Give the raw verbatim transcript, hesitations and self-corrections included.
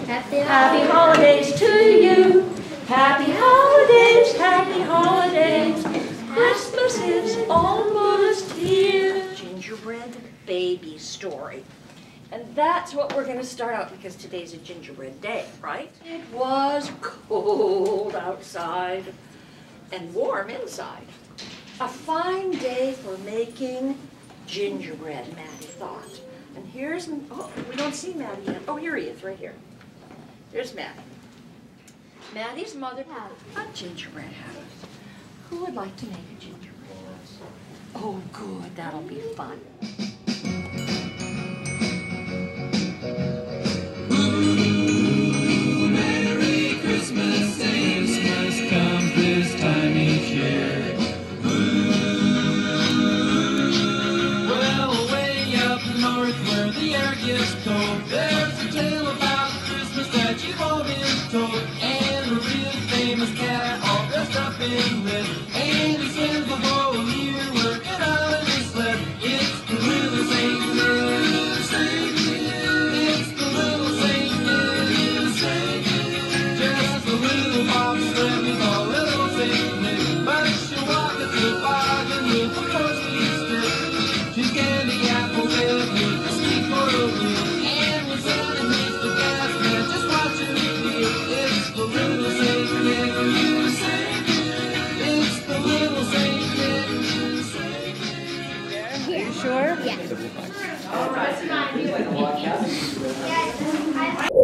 Happy, Happy holidays to you. Happy holidays, happy holidays. Christmas is almost here. Gingerbread baby story. And that's what we're going to start out because today's a gingerbread day, right? It was cold outside and warm inside. A fine day for making gingerbread, Maddie thought. And here's, oh, we don't see Maddie yet. Oh, here he is, right here. There's Maddie. Maddie's mother had a gingerbread house. Who would like to make a gingerbread house? Oh, good, that'll be fun. Ooh, Merry Christmas, Christmas comes this time each year. Ooh, well, way up north where the air gets cold, there's a tale about Christmas that you've all been told. And a real famous cat all dressed up in red, and he spends the whole year working on his sled. It's the little Saint Nick. It's the little Saint Nick. Just a little box sled with a little Saint Nick. But she'll walk at the bargain with a posty stick. She's candy apple red with a sweet royal wheel. And when Santa hits the gas man, just watch him feel. It's the little Saint Nick. It's the little Saint Nick. Are you sure? Yes. All right.